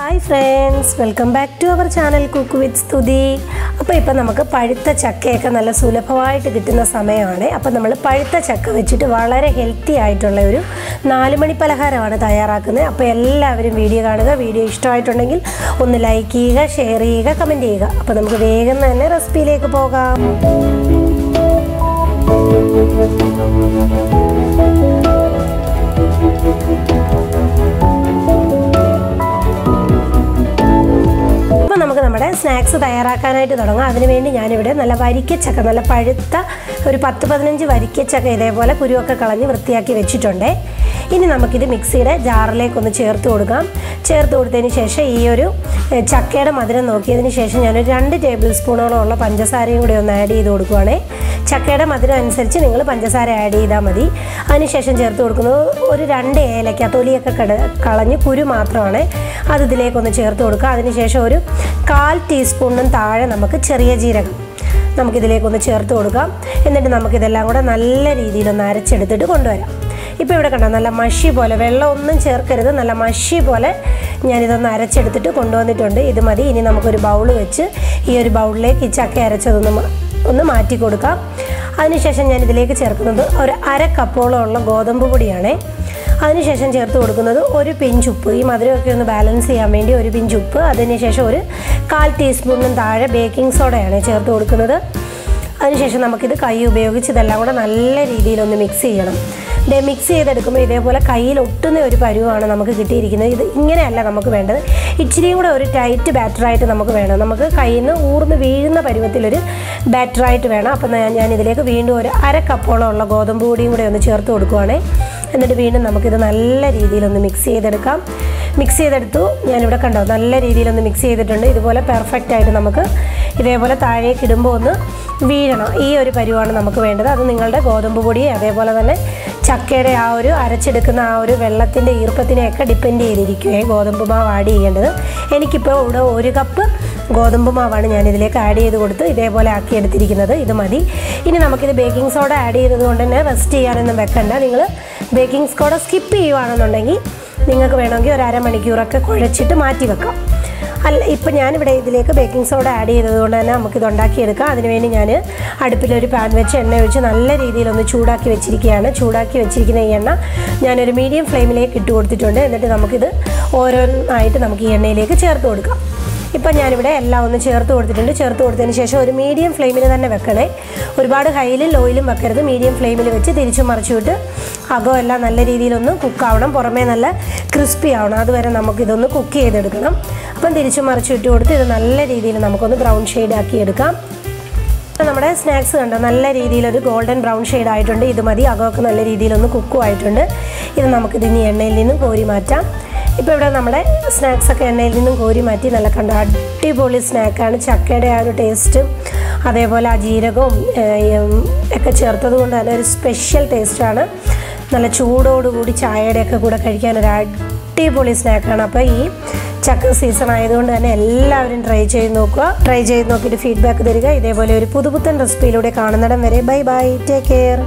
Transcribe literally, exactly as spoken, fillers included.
Hi friends, welcome back to our channel Cook with Stuti. അപ്പോൾ ഇപ്പോൾ നമുക്ക് പഴുത്ത ചക്കയൊക്കെ നല്ല സുലഭമായിട്ട് കിട്ടുന്ന സമയമാണ്. അപ്പോൾ നമ്മൾ പഴുത്ത ചക്ക വെച്ചിട്ട് വളരെ ഹെൽത്തി ആയിട്ടുള്ള ഒരു നാല് മണി പലഹാരമാണ് തയ്യാറാക്കുന്നത്. അപ്പോൾ എല്ലാവരും വീഡിയോ കാണുക. വീഡിയോ ഇഷ്ടമായിട്ടുണ്ടെങ്കിൽ ഒന്ന് ലൈക്ക് ചെയ്യുക, ഷെയർ ചെയ്യുക, കമൻറ്റ് ചെയ്യുക. അപ്പോൾ നമുക്ക് വേഗം തന്നെ റെസിപ്പിയിലേക്ക് പോകാം. നമുക്ക് നമ്മുടെ സ്നാക്സ് തയ്യാറാക്കാനായിട്ട് തുടങ്ങാം. അതിനുവേണ്ടി ഞാനിവിടെ നല്ല വരിക്കച്ചക്ക, നല്ല പഴുത്ത ഒരു പത്ത് പതിനഞ്ച് വരിക്കച്ചക്ക ഇതേപോലെ കുരുവൊക്കെ കളഞ്ഞ് വൃത്തിയാക്കി വെച്ചിട്ടുണ്ട്. ഇനി നമുക്കിത് മിക്സിയുടെ ജാറിലേക്കൊന്ന് ചേർത്ത് കൊടുക്കാം. ചേർത്ത് കൊടുത്തതിന് ശേഷം ഈ ഒരു ചക്കയുടെ മധുരം നോക്കിയതിന് ശേഷം ഞാനൊരു രണ്ട് ടേബിൾ സ്പൂണോളം ഉള്ള പഞ്ചസാരയും കൂടി ഒന്ന് ആഡ് ചെയ്ത് കൊടുക്കുവാണേ. ചക്കയുടെ മധുരം അനുസരിച്ച് നിങ്ങൾ പഞ്ചസാര ആഡ് ചെയ്താൽ മതി. അതിനുശേഷം ചേർത്ത് കൊടുക്കുന്നത് ഒരു രണ്ട് ഏലക്ക, തൊലിയൊക്കെ കട കളഞ്ഞ് കുരു മാത്രമാണ്, അത് ഇതിലേക്കൊന്ന് ചേർത്ത് കൊടുക്കുക. അതിനുശേഷം ഒരു കാൽ ടീസ്പൂണിനും താഴെ നമുക്ക് ചെറിയ ജീരകം നമുക്കിതിലേക്കൊന്ന് ചേർത്ത് കൊടുക്കാം. എന്നിട്ട് നമുക്കിതെല്ലാം കൂടെ നല്ല രീതിയിലൊന്ന് അരച്ചെടുത്തിട്ട് കൊണ്ടുവരാം. ഇപ്പോൾ ഇവിടെ കണ്ടോ, നല്ല മഷി പോലെ, വെള്ളമൊന്നും ചേർക്കരുത്, നല്ല മഷി പോലെ ഞാനിതൊന്ന് അരച്ചെടുത്തിട്ട് കൊണ്ടുവന്നിട്ടുണ്ട്. ഇത് മതി. ഇനി നമുക്കൊരു ബൗൾ വെച്ച് ഈ ഒരു ബൗളിലേക്ക് ഈ ചക്ക അരച്ചതൊന്ന് ഒന്ന് മാറ്റി കൊടുക്കാം. അതിനുശേഷം ഞാൻ ഇതിലേക്ക് ചേർക്കുന്നത് ഒരു അര കപ്പോളം ഉള്ള ഗോതമ്പ് പൊടിയാണ്. അതിനുശേഷം ചേർത്ത് കൊടുക്കുന്നത് ഒരു പിഞ്ചുപ്പ്, ഈ മധുരമൊക്കെ ഒന്ന് ബാലൻസ് ചെയ്യാൻ വേണ്ടി ഒരു പിഞ്ചുപ്പ്. അതിനുശേഷം ഒരു കാൽ ടീസ്പൂണിനും താഴെ ബേക്കിംഗ് സോഡയാണ് ചേർത്ത് കൊടുക്കുന്നത്. അതിനുശേഷം നമുക്കിത് കൈ ഉപയോഗിച്ച് ഇതെല്ലാം കൂടെ നല്ല രീതിയിലൊന്ന് മിക്സ് ചെയ്യണം. ഇത് മിക്സ് ചെയ്തെടുക്കുമ്പോൾ ഇതേപോലെ കയ്യിൽ ഒട്ടുന്ന ഒരു പരുവമാണ് നമുക്ക് കിട്ടിയിരിക്കുന്നത്. ഇത് ഇങ്ങനെയല്ല നമുക്ക് വേണ്ടത്, ഇച്ചിരിയും കൂടെ ഒരു ടൈറ്റ് ബാറ്ററായിട്ട് നമുക്ക് വേണം. നമുക്ക് കയ്യിൽ നിന്ന് ഊർന്ന് വീഴുന്ന പരുവത്തിലൊരു ബാറ്ററായിട്ട് വേണം. അപ്പം ഞാൻ ഇതിലേക്ക് വീണ്ടും ഒരു അര കപ്പോളം ഉള്ള ഗോതമ്പ് പൊടിയും കൂടെ ഒന്ന് ചേർത്ത് കൊടുക്കുവാണ്. എന്നിട്ട് വീണ്ടും നമുക്കിത് നല്ല രീതിയിലൊന്ന് മിക്സ് ചെയ്തെടുക്കാം. മിക്സ് ചെയ്തെടുത്തു. ഞാനിവിടെ കണ്ടോ നല്ല രീതിയിലൊന്ന് മിക്സ് ചെയ്തിട്ടുണ്ട്. ഇതുപോലെ പെർഫെക്റ്റ് ആയിട്ട് നമുക്ക് ഇതേപോലെ താഴേക്ക് ഇടുമ്പോൾ ഒന്ന് വീഴണം. ഈ ഒരു പരുവാണ് നമുക്ക് വേണ്ടത്. അത് നിങ്ങളുടെ ഗോതമ്പ് പൊടി അതേപോലെ തന്നെ ചക്കയുടെ ആ ഒരു അരച്ചെടുക്കുന്ന ആ ഒരു വെള്ളത്തിൻ്റെ ഈർപ്പത്തിനെയൊക്കെ ഡിപ്പെൻഡ് ചെയ്തിരിക്കുകയെ ഗോതമ്പ് മാവ് ആഡ് ചെയ്യേണ്ടത്. എനിക്കിപ്പോൾ ഇവിടെ ഒരു കപ്പ് ഗോതമ്പ് മാവാണ് ഞാനിതിലേക്ക് ആഡ് ചെയ്ത് കൊടുത്ത് ഇതേപോലെ ആക്കി എടുത്തിരിക്കുന്നത്. ഇത് മതി. ഇനി നമുക്കിത് ബേക്കിംഗ് സോഡ ആഡ് ചെയ്തത് കൊണ്ട് തന്നെ റെസ്റ്റ് ചെയ്യാനൊന്നും വെക്കണ്ട. നിങ്ങൾ ബേക്കിംഗ് സോഡ സ്കിപ്പ് ചെയ്യുകയാണെന്നുണ്ടെങ്കിൽ നിങ്ങൾക്ക് വേണമെങ്കിൽ ഒരു അരമണിക്കൂറൊക്കെ കുഴച്ചിട്ട് മാറ്റി വെക്കാം. അല്ല, ഇപ്പം ഞാനിവിടെ ഇതിലേക്ക് ബേക്കിംഗ് സോഡ ആഡ് ചെയ്തതുകൊണ്ട് തന്നെ നമുക്കിത് ഉണ്ടാക്കിയെടുക്കാം. അതിനുവേണ്ടി ഞാൻ അടുപ്പിലൊരു പാൻ വെച്ച് എണ്ണ ഒഴിച്ച് നല്ല രീതിയിലൊന്ന് ചൂടാക്കി വെച്ചിരിക്കുകയാണ്. ചൂടാക്കി വെച്ചിരിക്കുന്ന ഈ എണ്ണ ഞാനൊരു മീഡിയം ഫ്ലെയിമിലേക്ക് ഇട്ട് കൊടുത്തിട്ടുണ്ട്. എന്നിട്ട് നമുക്കിത് ഓരോന്നായിട്ട് നമുക്ക് ഈ എണ്ണയിലേക്ക് ചേർത്ത് കൊടുക്കാം. ഇപ്പം ഞാനിവിടെ എല്ലാം ഒന്ന് ചേർത്ത് കൊടുത്തിട്ടുണ്ട്. ചേർത്ത് കൊടുത്തതിന് ശേഷം ഒരു മീഡിയം ഫ്ലെയിമിൽ തന്നെ വെക്കണേ. ഒരുപാട് ഹൈയിലും ലോയിലും വെക്കരുത്. മീഡിയം ഫ്ലെയിമിൽ വെച്ച് തിരിച്ചു മറിച്ചുവിട്ട് അകം എല്ലാം നല്ല രീതിയിലൊന്ന് കുക്കാവണം, പുറമേ നല്ല ക്രിസ്പി ആവണം. അതുവരെ നമുക്കിതൊന്ന് കുക്ക് ചെയ്തെടുക്കണം. അപ്പം തിരിച്ചു മറിച്ചു ഇട്ട് കൊടുത്ത് ഇത് നല്ല രീതിയിൽ നമുക്കൊന്ന് ബ്രൗൺ ഷെയ്ഡ് ആക്കി എടുക്കാം. നമ്മുടെ സ്നാക്സ് കണ്ടോ നല്ല രീതിയിലൊരു ഗോൾഡൻ ബ്രൗൺ ഷെയ്ഡ് ആയിട്ടുണ്ട്. ഇത് മതി. അകമൊക്കെ നല്ല രീതിയിലൊന്ന് കുക്കും ആയിട്ടുണ്ട്. ഇത് നമുക്കിതിനി എണ്ണയിൽ നിന്നും കോരി മാറ്റാം. ഇപ്പോൾ ഇവിടെ നമ്മുടെ സ്നാക്സൊക്കെ എണ്ണയിൽ നിന്നും കോരി മാറ്റി നല്ല കണ്ട അടിപൊളി സ്നാക്കാണ്. ചക്കയുടെ ആ ഒരു ടേസ്റ്റും അതേപോലെ ആ ജീരകവും ഒക്കെ ചേർത്തത് കൊണ്ട് തന്നെ ഒരു സ്പെഷ്യൽ ടേസ്റ്റാണ്. നല്ല ചൂടോടുകൂടി ചായയുടെയൊക്കെ കൂടെ കഴിക്കാൻ ഒരു അടിപൊളി സ്നാക്കാണ്. അപ്പോൾ ഈ ചക്ക സീസൺ ആയതുകൊണ്ട് തന്നെ എല്ലാവരും ട്രൈ ചെയ്ത് നോക്കുക. ട്രൈ ചെയ്ത് നോക്കിയിട്ട് ഫീഡ്ബാക്ക് തരിക. ഇതേപോലെ ഒരു പുതുപുത്തൻ റെസിപ്പിയിലൂടെ കാണുന്നിടം വരെ ബൈ ബൈ, ടേക്ക് കെയർ.